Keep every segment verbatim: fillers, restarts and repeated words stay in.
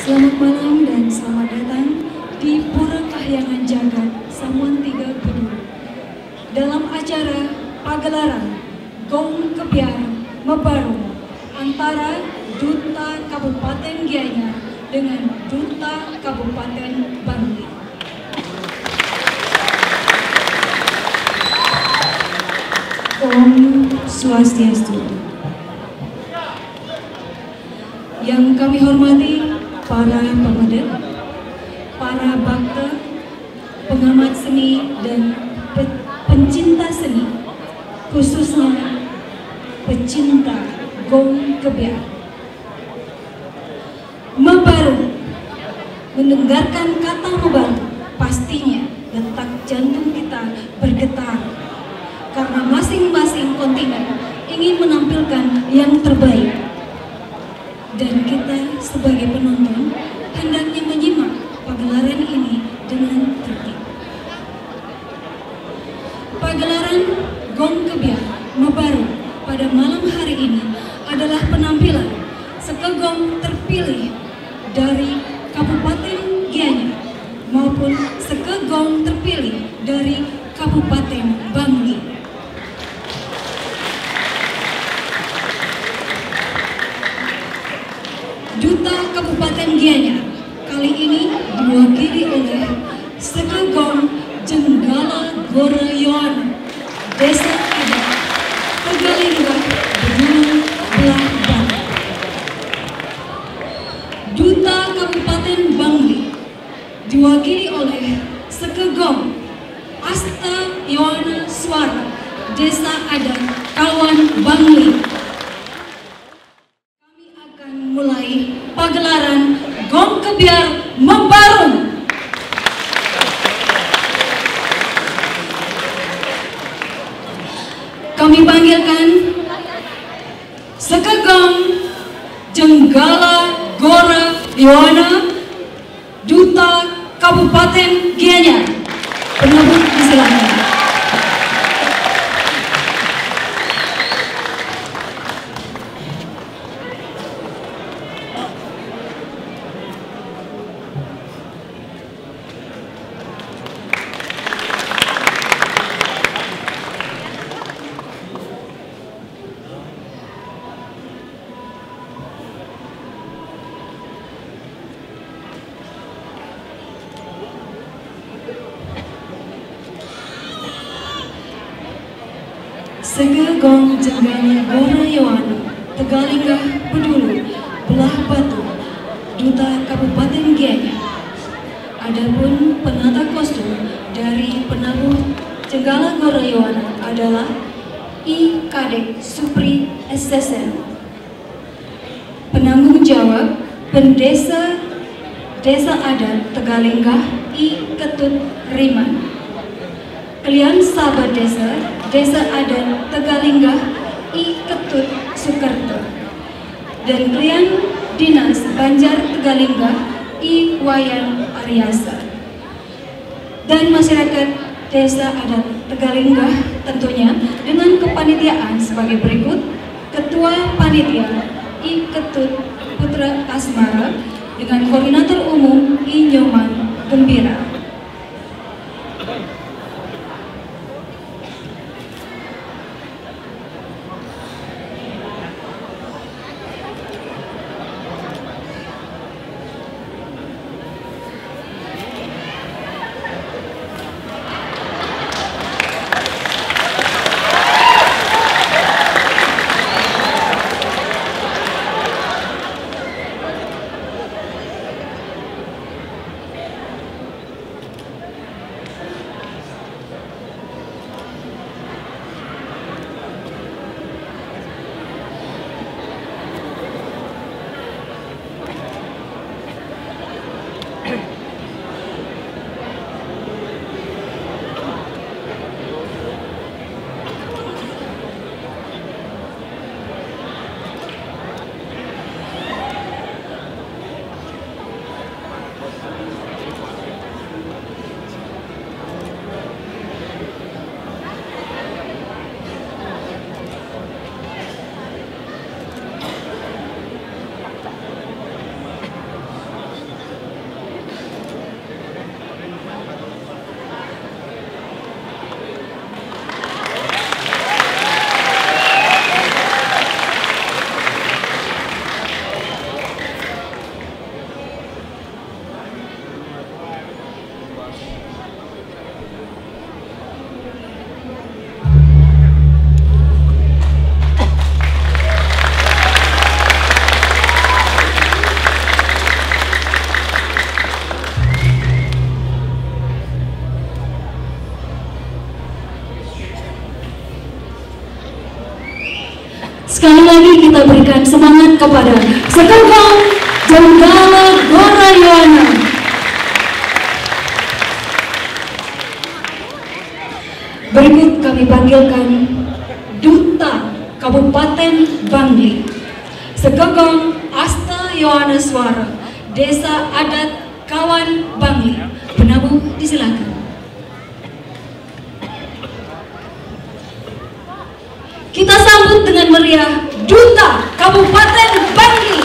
Selamat malam dan selamat datang di Pura Kahyangan Jagat Samuan Tiga Bedulu dalam acara pagelaran Gong Kebiar Mebarung antara Duta Kabupaten Gianyar dengan Duta Kabupaten Bangli. Om Swastiastu. Yang kami hormati para pemuda, para bakta, pengamat seni dan pe pencinta seni, khususnya pecinta Gong Kebiar. Mebarung, mendengarkan kata mebarung, pastinya detak jantung kita bergetar karena masing-masing kontingen ingin menampilkan yang terbaik. Dan kita sebagai penonton hendaknya menyimak pagelaran ini dengan tertib. Pagelaran Gong Kebiar Mebarung pada malam hari ini adalah penampilan sekegong terpilih dari Kabupaten Gianyar maupun sekegong terpilih dari Kabupaten Bangli. Duta Kabupaten Gianyar kali ini diwakili oleh sekegong Jenggala Goreyoan Desa Adat Tegalinggah Bedulu Belah Batu. Duta Kabupaten Bangli diwakili oleh sekegong Asta Yohana Swara Desa Adat Kawan Bangli. Mulai pagelaran Gong Kebiar Mebarung. Kami panggilkan sekegong Jenggala Goreyoan Duta Kabupaten Gianyar. Penabuh disilakan. Sekegong Jenggala Goreyoan Tegalinggah Bedulu Belah Batu Duta Kabupaten Gianyar. Adapun penata kostum dari penabuh Jenggala Goreyoan adalah I Kadek Supri S S N. Penanggung jawab Pendesa Desa Adat Tegalinggah I Ketut Riman. Kalian sahabat desa Desa Adat Tegalinggah I Ketut Sukerto. Dan kalian Dinas Banjar Tegalinggah I Wayan Aryasa. Dan masyarakat Desa Adat Tegalinggah tentunya dengan kepanitiaan sebagai berikut. Ketua Panitia I Ketut Putra Asmara dengan Koordinator Umum I Nyoman Gembira. Sekali lagi kita berikan semangat kepada Sekegong Jenggala Gora Yowana. Berikut kami panggilkan Duta Kabupaten Bangli, Sekegong Asta Yohaneswara, Desa Adat Kawan Bangli. Penabuh disilakan. Kita sambut dengan meriah Duta Kabupaten Bangli.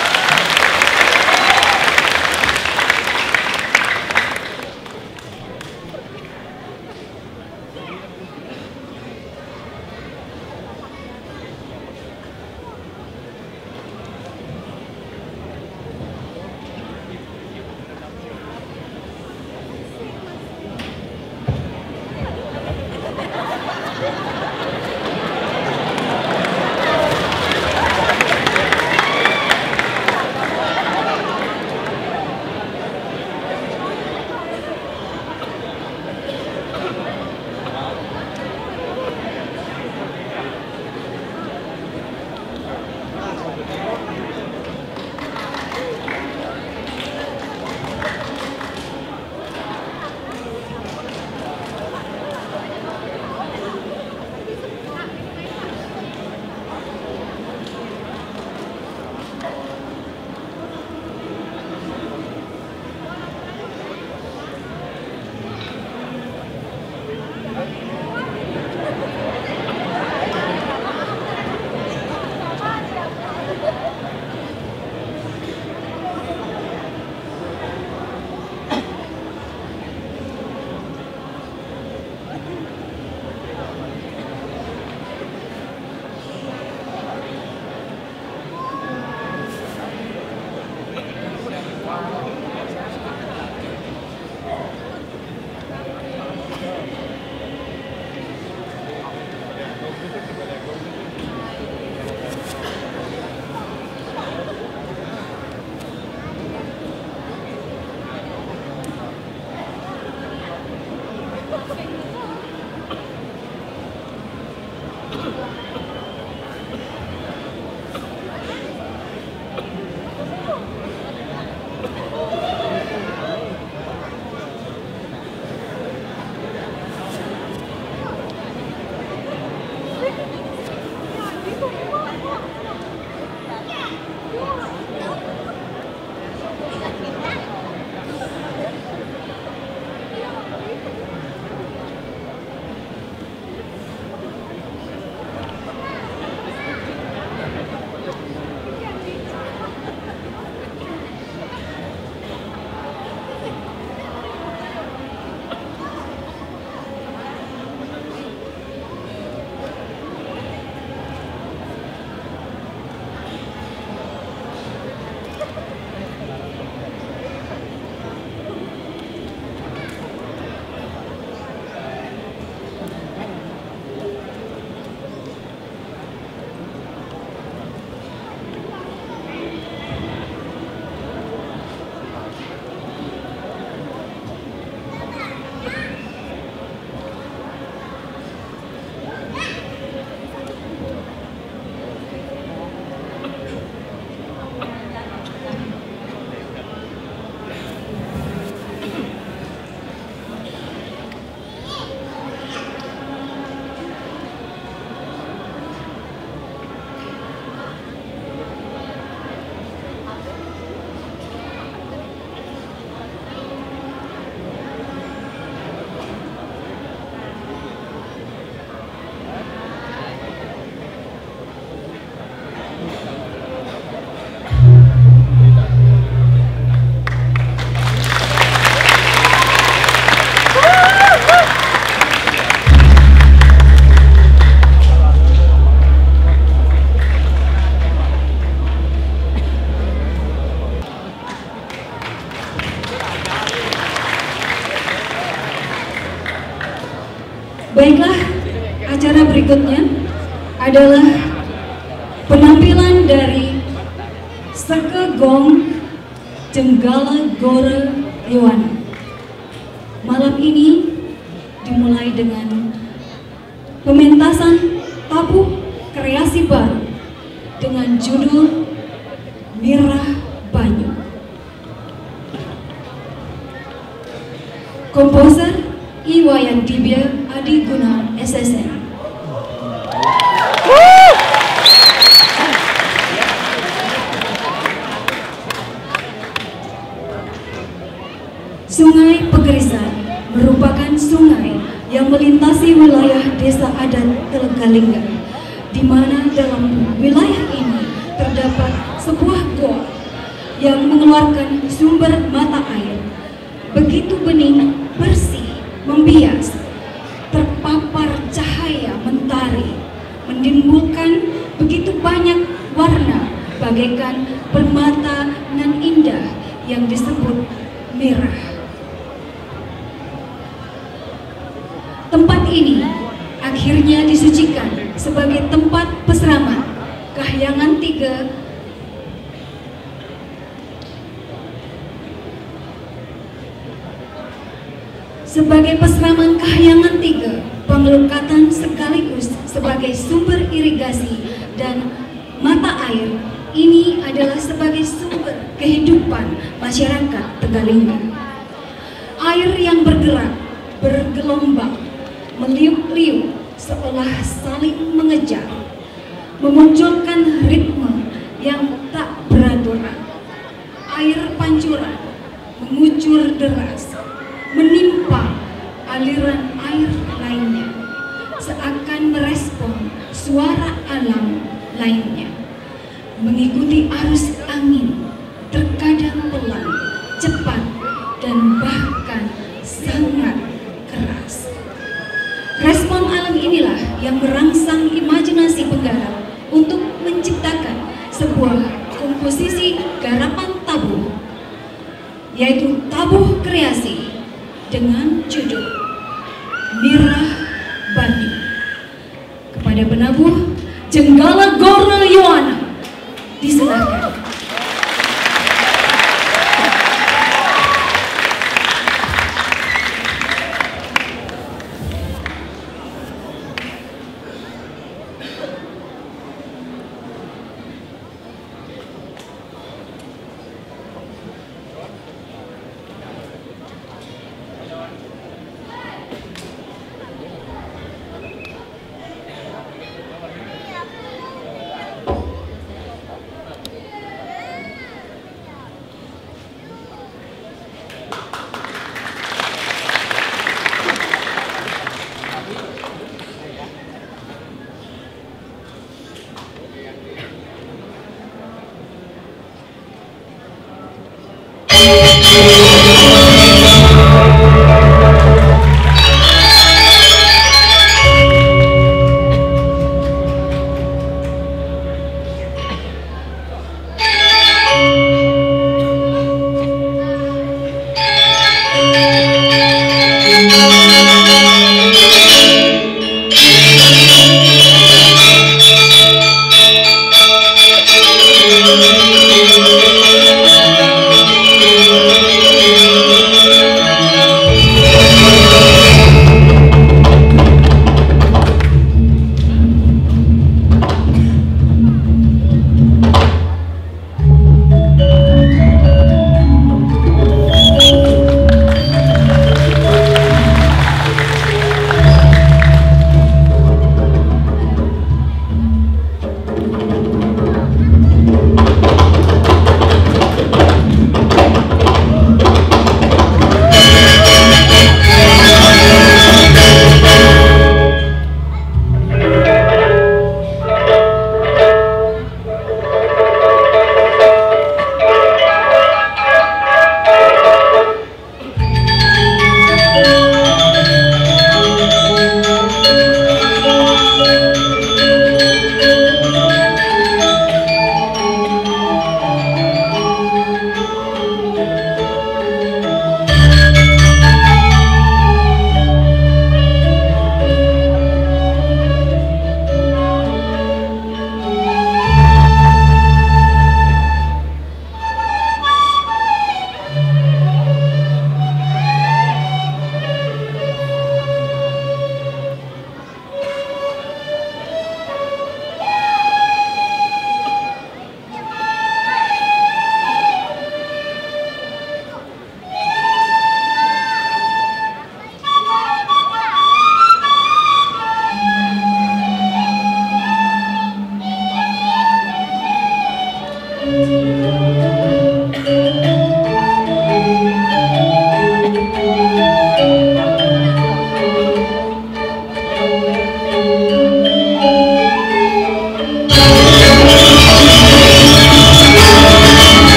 Baiklah, acara berikutnya adalah penampilan dari Sekegong Jenggala Gora Yowana. Malam ini dimulai dengan pementasan tabuh kreasi baru dengan judul Mirah Banyu. Komposer Iwayan Dibya Adi Guna S S N. Sungai Pegerisan merupakan sungai yang melintasi wilayah desa adat Tegalingga, di mana dalam wilayah ini terdapat sebuah goa yang mengeluarkan sumber mata air begitu bening, bersih, membias, terpapar cahaya mentari, menimbulkan begitu banyak warna bagaikan permata nan indah yang disebut mirah. Tempat ini akhirnya disucikan sebagai tempat peseraman Kahyangan Tiga sebagai peseraman Kahyangan Tiga, pengelukatan sekaligus sebagai sumber irigasi dan mata air. Ini adalah sebagai sumber kehidupan masyarakat Tegalingga. Air yang bergerak, bergelombang, meliuk-liuk seolah saling mengejar, memunculkan ritme yang tak beraturan. Air pancuran mengucur deras, menimpa aliran air lainnya, seakan merespon suara alam lainnya, mengikuti arus angin, terkadang pelan, cepat, dan bahkan sangat keras. Respon alam inilah yang merangsang imajinasi penggarap untuk menciptakan sebuah komposisi garapan tabuh, yaitu tabuh kreasi dengan judul Mirah Banyu. Kepada penabuh Jenggala Gora Yohana, disilakan.